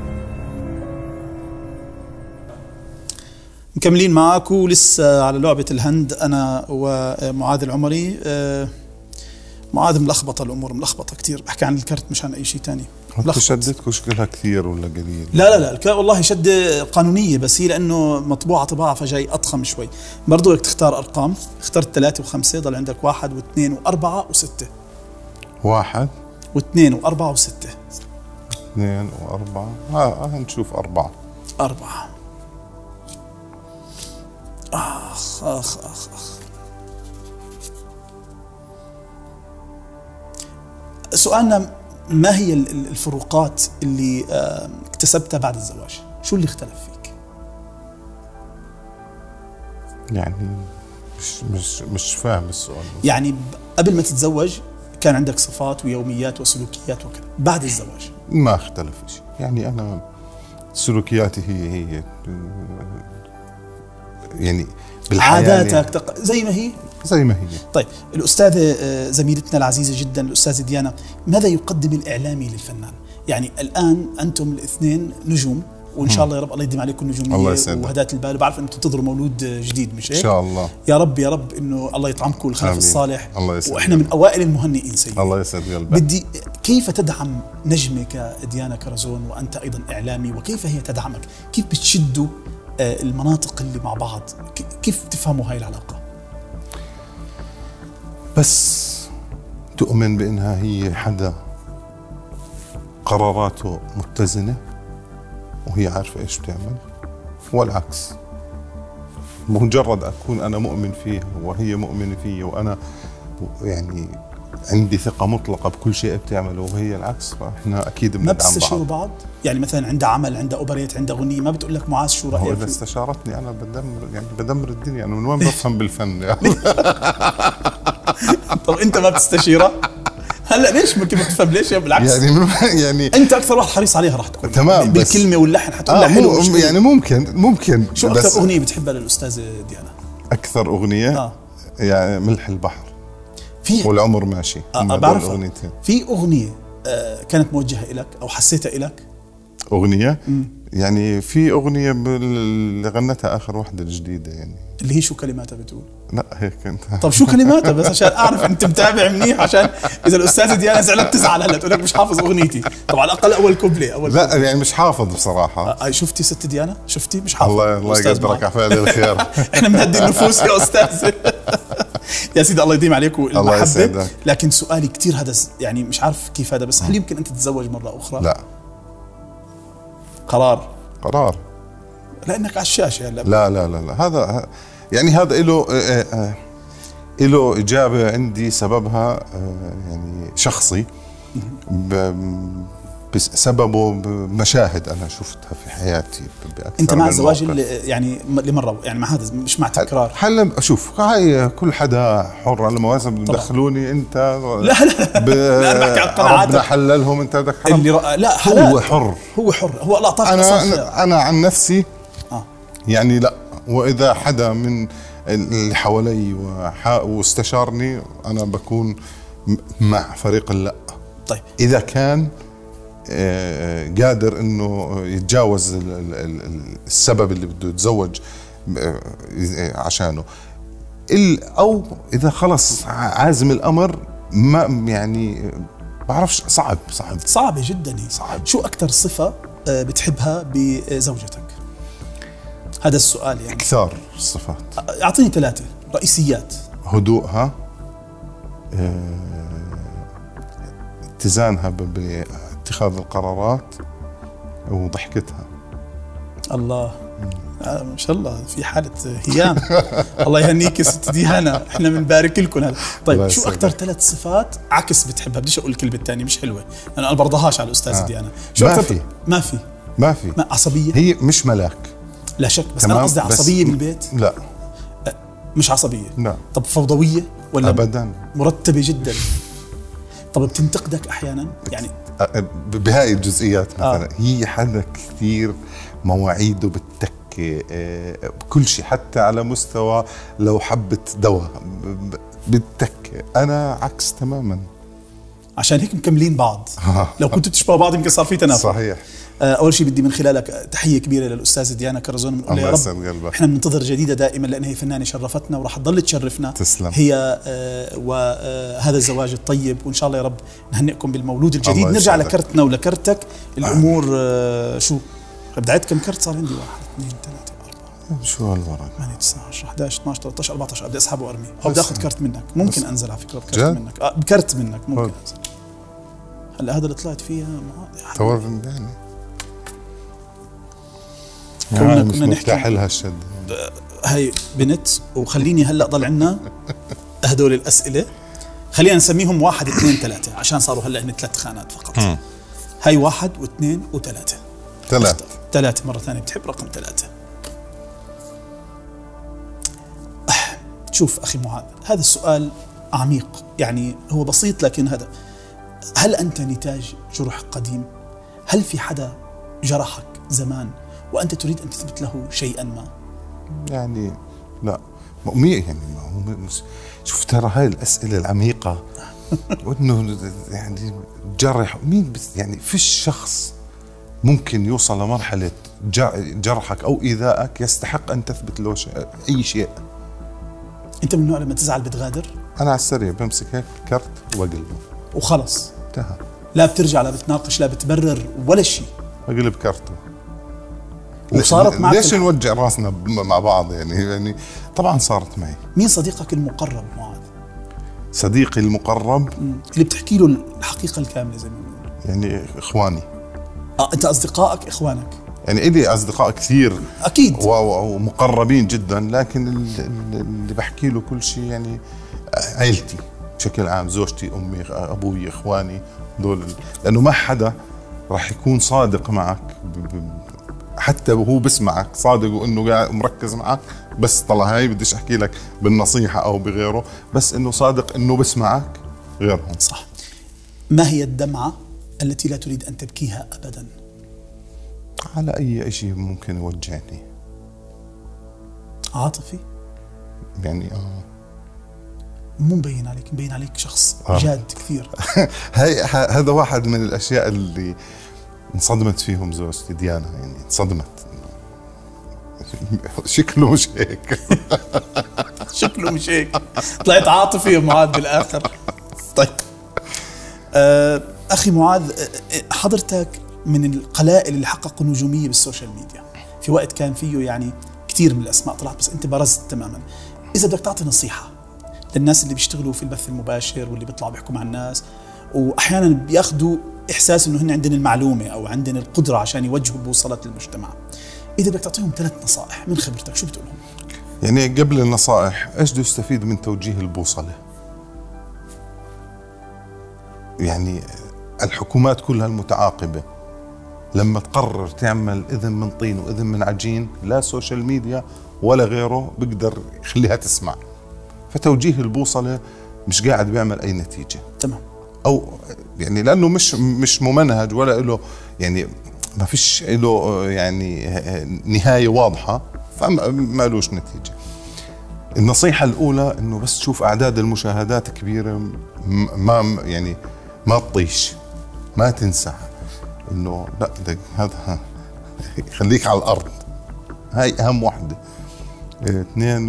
مكملين معك ولسه على لعبة الهند، أنا ومعاذ العمري. معاذ ملخبطة، الأمور ملخبطة كتير، بحكي عن الكرت مش عن أي شيء تاني. شدتكم شكلها كثير ولا قليل؟ لا والله شدة قانونية، بس هي لأنه مطبوعة طباعة فجاي أضخم شوي. برضو بدك تختار أرقام، اخترت 3 و5، ضل عندك 1 و2 و4 و6. 1 و2 و4 و6. 2 و4. نشوف 4. 4. آخ آخ آخ آخ. سؤالنا: ما هي الفروقات اللي اكتسبتها بعد الزواج؟ شو اللي اختلف فيك؟ يعني مش فاهم السؤال. يعني قبل ما تتزوج كان عندك صفات ويوميات وسلوكيات وكذا، بعد الزواج ما اختلف شيء. يعني أنا سلوكياتي هي يعني عاداتك زي ما هي. طيب الأستاذة زميلتنا العزيزة جدا الأستاذة ديانا، ماذا يقدم الإعلامي للفنان؟ يعني الآن أنتم الاثنين نجوم، وإن شاء الله يا رب الله يديم عليكم نجومية وهداة البال، وبعرف أنتم تنتظروا مولود جديد، مش هيك؟ إن شاء الله. يا رب إنه الله يطعمكم الخلف الصالح. الله يسعدك. وإحنا من أوائل المهنئين سيدي. الله يسعد قلبك. بدي كيف تدعم نجمك ديانا كرزون وأنت أيضا إعلامي، وكيف هي تدعمك؟ كيف بتشدوا المناطق اللي مع بعض؟ كيف تفهموا هاي العلاقة؟ بس تؤمن بأنها هي حدا قراراته متزنة وهي عارفة إيش بتعمل، والعكس. مجرد أكون أنا مؤمن فيها وهي مؤمنة فيها وأنا يعني عندي ثقة مطلقة بكل شيء بتعمله وهي العكس، فاحنا اكيد ما بندعم بتستشيروا بعض. بعض؟ يعني مثلا عندها عمل، عندها اوبريت، عندها اغنيه، ما بتقول لك معاذ شو هو رايك؟ اذا استشارتني انا بدمر الدنيا، انا من وين بفهم بالفن يعني. طب انت ما بتستشيرها؟ هلا ليش ما كيف بتفهم؟ ليش؟ بالعكس يعني انت اكثر واحد حريص عليها راح تكون تمام، بالكلمه واللحن حتقول لها حلو. يعني ممكن شو اكثر اغنيه بتحبها للاستاذه ديانا؟ اكثر اغنيه يعني ملح البحر في والعمر ماشي. بعرفها. في اغنيه كانت موجهه لك او حسيتها لك؟ اغنيه يعني في اغنيه اللي غنتها اخر وحده الجديده يعني، اللي هي شو كلماتها بتقول؟ لا هيك انت. طب شو كلماتها بس عشان اعرف انت متابع منيح، عشان اذا الاستاذه ديانا زعلت تزعل هلا تقول لك مش حافظ اغنيتي. طب على الاقل اول كوبلي لا يعني مش حافظ بصراحه. شفتي ست ديانا؟ شفتي مش حافظ. الله يقدرك على فعل الخير. احنا بنهدي النفوس يا استاذ. يا سيدي الله يديم عليكم المحبه. لكن سؤالي كثير هذا يعني مش عارف كيف هذا، بس هل يمكن انت تتزوج مره اخرى؟ لا. قرار لانك على الشاشه هلا. لا هذا يعني هذا له اجابه عندي، سببها يعني شخصي، بسببه مشاهد انا شفتها في حياتي. انت مع الزواج يعني لمره، يعني مع هذا مش مع تكرار؟ هلا شوف، هاي كل حدا حر على المواسم. بدخلوني انت لا انا بحكي عن قناعاتك. ربنا حللهم انت بدك حرام. لا حلال. هو حر هو لقطات. انا عن نفسي يعني لا، واذا حدا من اللي حوالي واستشارني انا بكون مع فريق اللا. طيب اذا كان قادر انه يتجاوز السبب اللي بده يتزوج عشانه، او اذا خلص عازم الامر، ما يعني بعرفش، صعبة جدا. شو اكثر صفة بتحبها بزوجتك؟ هذا السؤال يعني. كثار الصفات. اعطيني 3 رئيسيات. هدوءها، اتزانها باتخاذ القرارات، وضحكتها. الله ما شاء الله، في حالة هيام. الله يهنيك يا ست ديانا، احنا بنبارك لكم هذا. طيب شو اكثر 3 صفات عكس بتحبها؟ بديش اقول الكلمة الثانية مش حلوة، انا برضاهاش على الاستاذة ديانا. شو ما في عصبية؟ هي مش ملاك لا شك، بس انا قصدي عصبية بالبيت؟ لا مش عصبية. لا. طب فوضوية ولا ابدا؟ مرتبة جدا. طب بتنتقدك احيانا يعني بهاي الجزئيات مثلا؟ هي حدا كثير مواعيده بالتكة بكل شيء، حتى على مستوى لو حبة دواء بالتكة. انا عكس تماما، عشان هيك مكملين بعض. لو كنتوا تشبهوا بعض يمكن صار في تنافس. صحيح. اول شيء بدي من خلالك تحيه كبيره للاستاذه ديانا كرزون، بنقول لها يا رب احنا بننتظر جديده دائما، لان هي فنانه شرفتنا وراح تضل تشرفنا. تسلم. هي وهذا الزواج الطيب، وان شاء الله يا رب نهنئكم بالمولود الجديد. نرجع لكرتنا ولكرتك الامور. شو بدي اعد كم كرت صار عندي؟ 1 2 3 4 شو هالورق؟ 8 9 10 11 12 13 14. بدي اسحبه وارميه، او بدي اخذ كرت منك. ممكن انزل على فكره بكرت منك. بكرت منك ممكن انزل. هلا هذا اللي طلعت فيها توازن يعني كنا نحكي لها الشد. هاي بنت، وخليني هلا ضل عنا هدول الاسئله، خلينا نسميهم 1 2 3 عشان صاروا هلا هن 3 خانات فقط. هاي 1 و2 و3. 3 مره ثانيه بتحب رقم 3. شوف اخي معاذ، هذا السؤال عميق، يعني هو بسيط لكن هذا، هل انت نتاج جرح قديم؟ هل في حدا جرحك زمان وأنت تريد أن تثبت له شيئا ما؟ يعني لا، يعني ما هو شوف، ترى هاي الأسئلة العميقة وإنه يعني جرح مين، بس يعني فيش شخص ممكن يوصل لمرحلة جرحك أو إيذائك يستحق أن تثبت له أي شيء. أنت من النوع لما تزعل بتغادر؟ أنا على السريع بمسك هيك كرت وأقلبه وخلص انتهى. لا بترجع، لا بتناقش، لا بتبرر ولا شيء. أقلب كرته. وصارت معك؟ ليش نوجع راسنا مع بعض يعني طبعا صارت معي. مين صديقك المقرب معاذ؟ صديقي المقرب اللي بتحكي له الحقيقة الكاملة زي ما بنقول. يعني إخواني. أنت أصدقائك إخوانك؟ يعني إلي أصدقاء كثير أكيد ومقربين جدا، لكن اللي بحكي له كل شيء يعني عائلتي. بشكل عام، زوجتي، امي، ابوي، اخواني، دول، لانه ما حدا راح يكون صادق معك حتى وهو بسمعك صادق وانه قاعد مركز معك، بس طلع هاي بديش احكي لك بالنصيحه او بغيره، بس انه صادق انه بسمعك غيرهم. صح. ما هي الدمعه التي لا تريد ان تبكيها ابدا؟ على اي شيء ممكن يوجعني. عاطفي؟ يعني مو مبين عليك، مبين عليك شخص جاد كثير. هذا واحد من الاشياء اللي انصدمت فيهم زوجتي ديانا، يعني انصدمت شكله مش هيك. شكله مش هيك، طلعت عاطفي يا معاذ بالاخر. طيب اخي معاذ، حضرتك من القلائل اللي حققوا نجوميه بالسوشيال ميديا في وقت كان فيه يعني كثير من الاسماء طلعت، بس انت برزت تماما. اذا بدك تعطي نصيحه للناس اللي بيشتغلوا في البث المباشر واللي بيطلعوا بيحكوا مع الناس واحيانا بياخذوا احساس انه هن عندنا المعلومه او عندنا القدره عشان يوجهوا بوصله للمجتمع، اذا بدك تعطيهم 3 نصائح من خبرتك شو بتقول لهم؟ يعني قبل النصائح، ايش بده يستفيد من توجيه البوصله؟ يعني الحكومات كلها المتعاقبه لما تقرر تعمل اذن من طين واذن من عجين، لا سوشيال ميديا ولا غيره بيقدر يخليها تسمع. فتوجيه البوصله مش قاعد بيعمل اي نتيجه. تمام. او يعني لانه مش ممنهج ولا له، يعني ما فيش له يعني نهايه واضحه، فما لوش نتيجه. النصيحه الاولى انه بس تشوف اعداد المشاهدات كبيره، ما يعني ما تطيش، ما تنسى انه لا هذا خليك على الارض، هاي اهم وحده. 2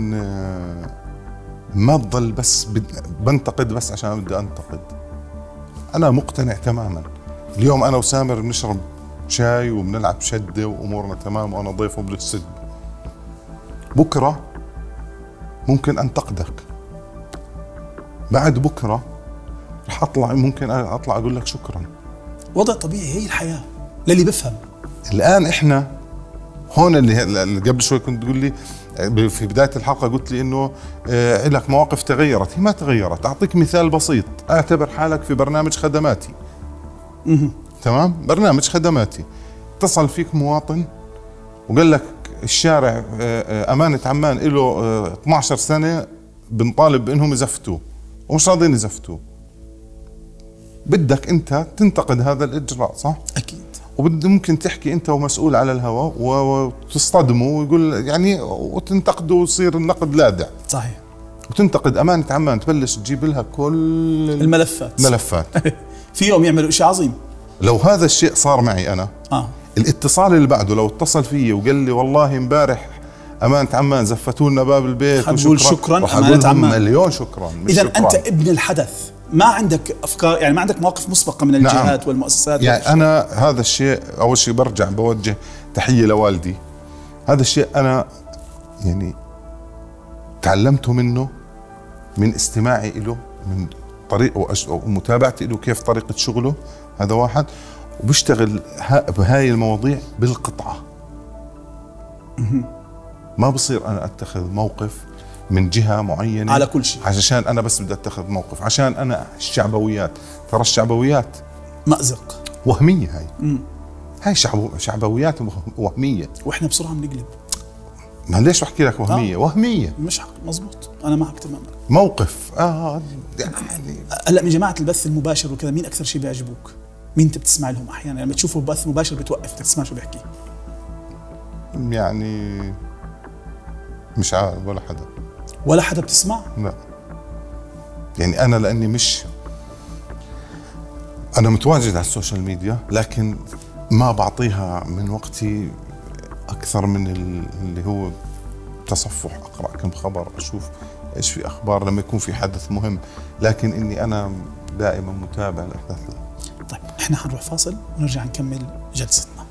ما تضل بس بنتقد بس عشان بدي انتقد. انا مقتنع تماما، اليوم انا وسامر بنشرب شاي وبنلعب شده وامورنا تمام وانا ضيفه بالاستديو، بكره ممكن انتقدك، بعد بكره رح اطلع ممكن اطلع اقول لك شكرا. وضع طبيعي، هي الحياه للي بفهم. الان احنا هون اللي قبل شوي كنت تقول لي في بدايه الحلقه، قلت لي انه لك مواقف تغيرت. هي ما تغيرت. اعطيك مثال بسيط، اعتبر حالك في برنامج خدماتي. تمام، برنامج خدماتي، اتصل فيك مواطن وقال لك الشارع امانه عمان له 12 سنه بنطالب بانهم يزفتوه ومش راضيين يزفتوه. بدك انت تنتقد هذا الاجراء، صح؟ اكيد. وممكن تحكي انت ومسؤول على الهواء وتصطدموا ويقول يعني وتنتقدوا ويصير النقد لاذع. صحيح. وتنتقد امانه عمان، تبلش تجيب لها كل الملفات. في يوم يعملوا شيء عظيم. لو هذا الشيء صار معي انا، الاتصال اللي بعده لو اتصل فيي وقال لي والله امبارح امانه عمان زفتوا لنا باب البيت حقول شكرا امانه عمان، مليون شكرا. اذا انت ابن الحدث، ما عندك افكار، يعني ما عندك مواقف مسبقه من الجهات. نعم. والمؤسسات. يعني انا هذا الشيء اول شيء برجع بوجه تحيه لوالدي. هذا الشيء انا يعني تعلمته منه، من استماعي له، من طريقه ومتابعتي له كيف طريقه شغله. هذا واحد. وبيشتغل بهاي المواضيع بالقطعه. ما بصير انا اتخذ موقف من جهه معينه على كل شيء عشان انا بس بدي اتخذ موقف عشان انا الشعبويات. ترى الشعبويات مأزق وهميه. هاي شعبويات وهميه، واحنا بسرعه بنقلب. ما ليش بحكي لك وهميه؟ وهميه مش مزبوط. انا معك تماما. موقف يعني هلا من جماعه البث المباشر وكذا، مين اكثر شيء بيعجبوك؟ مين انت بتسمع لهم احيانا لما تشوفه بث مباشر بتوقف تسمع شو بيحكي؟ يعني مش عارف ولا حدا بتسمع؟ لا. يعني انا لاني انا متواجد على السوشيال ميديا، لكن ما بعطيها من وقتي اكثر من اللي هو تصفح، اقرا كم خبر، اشوف ايش في اخبار لما يكون في حدث مهم، لكن اني انا دائما متابع الاحداث. طيب احنا حنروح فاصل ونرجع نكمل جلستنا.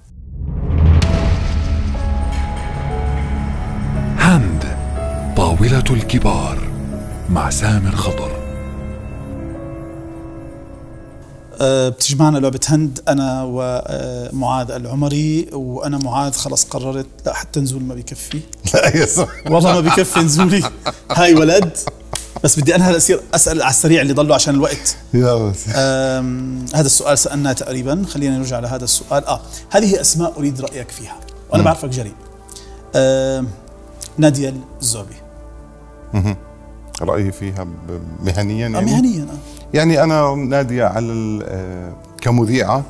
هند، طاولة الكبار مع سامر خضر. بتجمعنا لعبة هند أنا ومعاذ العمري، وأنا معاذ خلص قررت لا حتى نزول ما بيكفي. لا يا صاحبي والله ما بيكفي نزولي. هاي ولد بس بدي أنا أصير أسأل على السريع اللي ضلوا عشان الوقت. يا بس. هذا السؤال سألناه تقريبا، خلينا نرجع لهذا السؤال. هذه أسماء أريد رأيك فيها وأنا بعرفك جريء. نادية الزوبي. رأيي فيها مهنيا يعني؟ مهنيا يعني أنا نادية على كمذيعة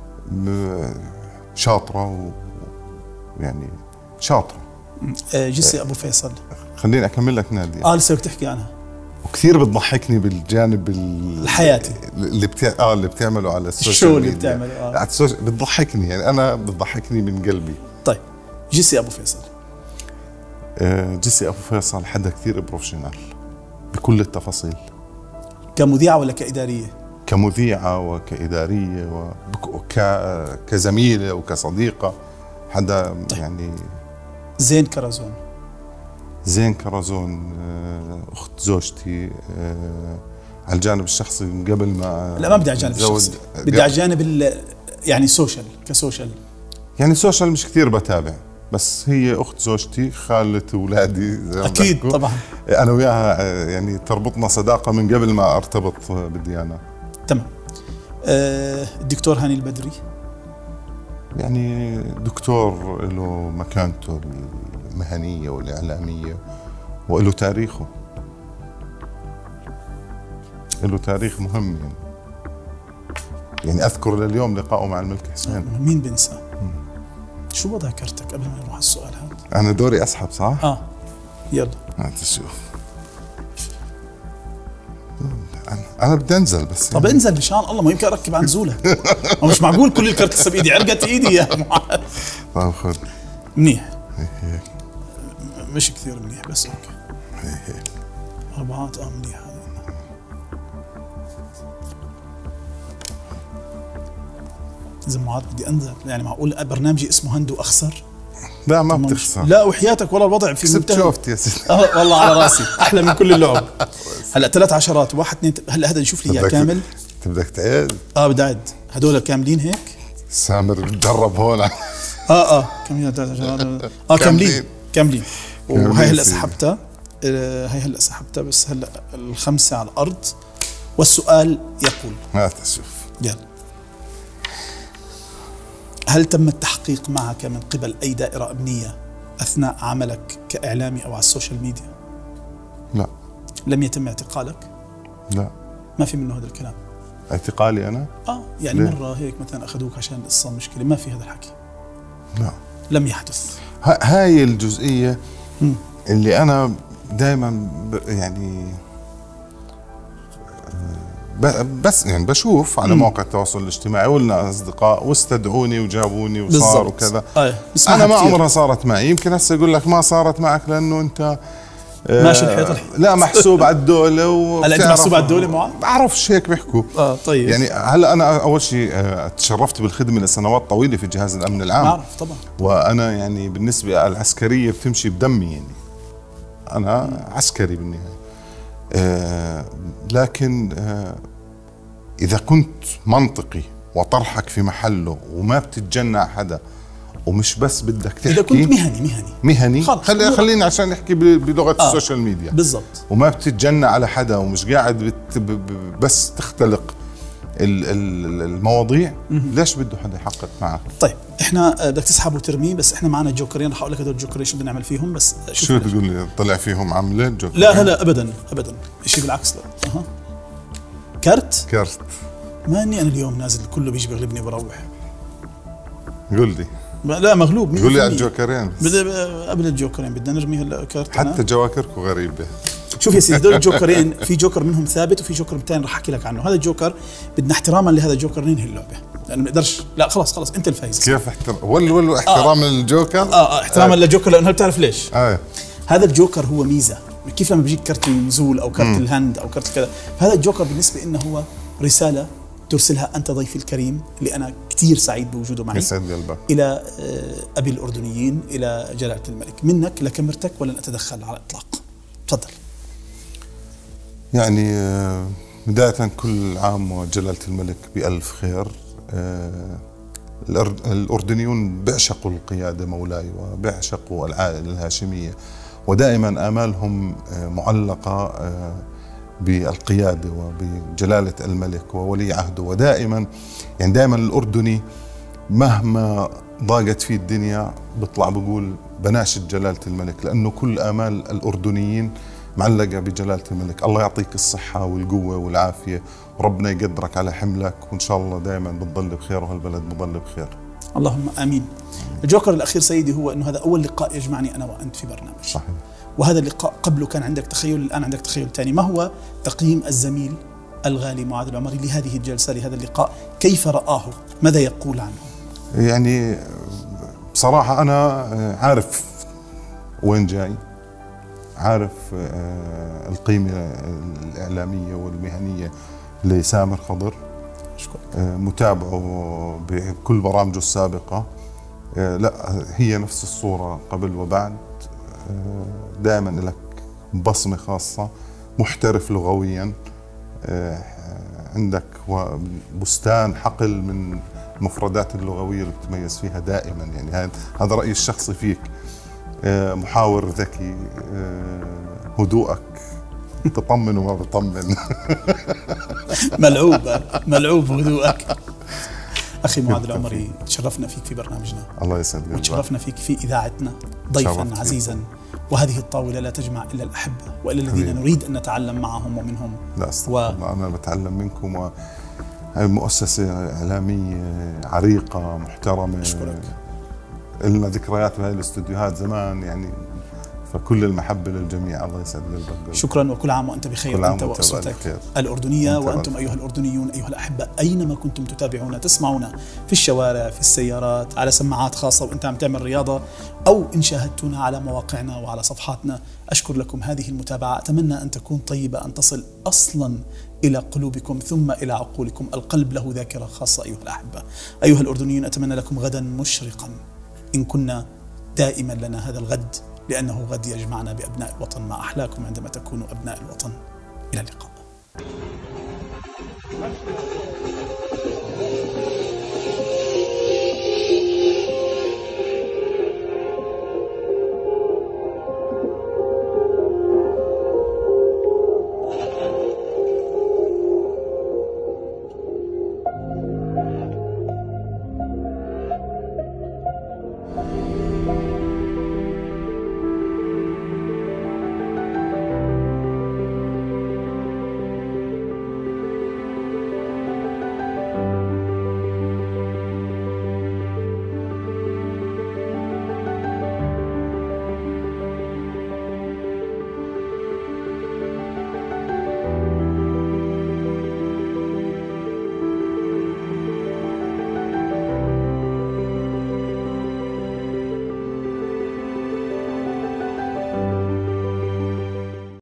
شاطرة يعني شاطرة. جيسي أبو فيصل. خليني أكمل لك نادية. لسه بدك تحكي عنها. وكثير بتضحكني بالجانب الحياتي اللي بتعمله على السوشيال الشو ميديا. اللي بتعمله على السوشيال بتضحكني، يعني أنا بتضحكني من قلبي. طيب جيسي أبو فيصل. جيسي أبو فيصل حدا كثير بروفيشنال بكل التفاصيل. كمذيعة ولا كإدارية؟ كمذيعة وكإدارية وكزميلة وكصديقة. حدا طيب. يعني زين كرزون. زين كرزون أخت زوجتي. على الجانب الشخصي من قبل ما لا ما بدي على الجانب الشخصي، بدي على الجانب يعني سوشيال كسوشيال. يعني سوشيال مش كثير بتابع، بس هي أخت زوجتي، خالة أولادي أكيد طبعا. أنا وياها يعني تربطنا صداقة من قبل ما أرتبط بالديانة. تمام. الدكتور هاني البدري. يعني دكتور له مكانته المهنية والإعلامية وله تاريخه، له تاريخ مهم يعني أذكر لليوم لقائه مع الملك حسين. مين بنسى؟ شو وضع كرتك قبل ما نروح على السؤال هذا؟ أنا دوري أسحب صح؟ يلا تشوف. أنا بدي أنزل بس. طب انزل مشان الله، ما يمكن أركب عن زولة. مش معقول كل الكرت لسه بإيدي، عرقت إيدي يا معاذ. طيب خذ. منيح. هيك. مش كثير منيح بس أوكي. هيك. أربعات منيح. إذا معاذ بدي أنزل، يعني معقول برنامجي اسمه هند وأخسر؟ لا ما بتخسر. لا وحياتك ولا الوضع في منتهى. شفت يا سيدي. والله على راسي أحلى من كل اللعب. هلا 3 عشرات 1 2 هلا هذا نشوف لي إياه كامل. أنت بدك تعد؟ بدي أعد هدول كاملين هيك. سامر بتدرب هون. كاملين 3 عشرات. كاملين. وهي هلا سحبتها. بس هلا ال5 على الأرض. والسؤال يقول. ما تشوف. يلا. هل تم التحقيق معك من قبل أي دائرة أمنية أثناء عملك كإعلامي أو على السوشيال ميديا؟ لا. لم يتم اعتقالك؟ لا. ما في منه هذا الكلام. اعتقالي أنا؟ يعني ليه؟ مرة هيك مثلا أخذوك عشان قصة مشكلة، ما في هذا الحكي. لا. لم يحدث. هاي الجزئية اللي أنا دائما يعني بس يعني بشوف على مواقع التواصل الاجتماعي ولنا أصدقاء واستدعوني وجابوني وصار وكذا. أنا ما عمرها صارت معي. يمكن هسه أقول لك ما صارت معك لأنه أنت ماشي الحيط. لا محسوب على الدولة. هلا أنت محسوب على الدولة معه؟ بعرفش هيك بيحكوا. طيب. يعني هلا أنا أول شيء تشرفت بالخدمة لسنوات طويلة في جهاز الأمن العام. بعرف طبعا. وأنا يعني بالنسبة العسكرية بتمشي بدمي، يعني أنا عسكري بالنهاية. لكن إذا كنت منطقي وطرحك في محله وما بتتجنى حدا ومش بس بدك تحكي، إذا كنت مهني خلينا عشان نحكي بلغة السوشيال ميديا بالضبط، وما بتتجنى على حدا ومش قاعد بس تختلق المواضيع، ليش بده حدا يحقق معك؟ طيب احنا بدك تسحب وترميه، بس احنا معنا جوكرين، رح اقول لك هدول الجوكرين شو بدنا نعمل فيهم. بس شو تقول لي طلع فيهم عملة جوكرين؟ لا ابدا شيء بالعكس. لا كرت ماني انا اليوم نازل كله بيجي بيغلبني وبروح. قول لي. لا مغلوب. قول لي على الجوكرين. قبل الجوكرين بدنا نرمي هلا كارت. حتى جواكركم غريبه. شوف يا سيدي، هذول الجوكرين في جوكر منهم ثابت وفي جوكر ثاني رح احكي لك عنه. هذا الجوكر بدنا احتراما لهذا الجوكر ننهي اللعبه، لانه ما نقدرش. لا خلاص انت الفايز. كيف ولا احتراما للجوكر؟ احتراما للجوكر، لانه بتعرف ليش؟ هذا الجوكر هو ميزه. كيف لما بيجيك كرت النزول او كرت الهند او كرت كذا، هذا الجوكر بالنسبه لنا هو رساله ترسلها أنت ضيفي الكريم اللي أنا كثير سعيد بوجوده معي، إلى أبي الأردنيين، إلى جلالة الملك، منك لكاميرتك ولن أتدخل على الإطلاق. تفضل. يعني بداية كل عام وجلالة الملك بألف خير. الأردنيون بيعشقوا القيادة مولاي وبيعشقوا العائلة الهاشمية، ودائما آمالهم معلقة بالقيادة وبجلالة الملك وولي عهده. ودائما يعني دائما الأردني مهما ضاقت فيه الدنيا بيطلع بقول بناشد جلالة الملك، لأنه كل آمال الأردنيين معلقة بجلالة الملك. الله يعطيك الصحة والقوة والعافية، وربنا يقدرك على حملك، وإن شاء الله دائما بتضل بخير وهالبلد بضل بخير. اللهم آمين. الجوكر الأخير سيدي هو أنه هذا أول لقاء يجمعني أنا وأنت في برنامج. صحيح. وهذا اللقاء قبله كان عندك تخيل، الآن عندك تخيل ثاني. ما هو تقييم الزميل الغالي معاذ العمري لهذه الجلسة، لهذا اللقاء؟ كيف رآه؟ ماذا يقول عنه؟ يعني بصراحة أنا عارف وين جاي، عارف القيمة الإعلامية والمهنية لسامر خضر، متابعه بكل برامجه السابقة. لا هي نفس الصورة قبل وبعد، دائما لك بصمة خاصة، محترف لغويا، عندك بستان حقل من المفردات اللغوية اللي بتميز فيها دائما. يعني هذا رأيي الشخصي فيك. محاور ذكي، هدوءك تطمن وما بطمن. ملعوب هدوءك. أخي معاذ العمري، تشرفنا فيك في برنامجنا. الله يسعدك. وتشرفنا فيك في إذاعتنا ضيفا عزيزا. وهذه الطاولة لا تجمع إلا الأحبة وإلا الذين نريد أن نتعلم معهم ومنهم. لا الله، أنا بتعلم منكم، وهي مؤسسة إعلامية عريقة محترمة. أشكرك. لنا ذكريات بهذه الاستوديوهات زمان يعني، فكل المحبة للجميع. الله يسعد قلبك. شكرا، وكل عام وأنت بخير، أنت وأسرتك الأردنية، وأنتم أيها الأردنيون أيها الأحبة أينما كنتم تتابعونا تسمعونا، في الشوارع، في السيارات، على سماعات خاصة وأنت عم تعمل رياضة، أو إن شاهدتونا على مواقعنا وعلى صفحاتنا. أشكر لكم هذه المتابعة، أتمنى أن تكون طيبة، أن تصل أصلا إلى قلوبكم ثم إلى عقولكم. القلب له ذاكرة خاصة أيها الأحبة. أيها الأردنيون، أتمنى لكم غدا مشرقا إن كنا دائما لنا هذا الغد، لأنه غد يجمعنا بأبناء الوطن. ما أحلاكم عندما تكونوا أبناء الوطن. إلى اللقاء.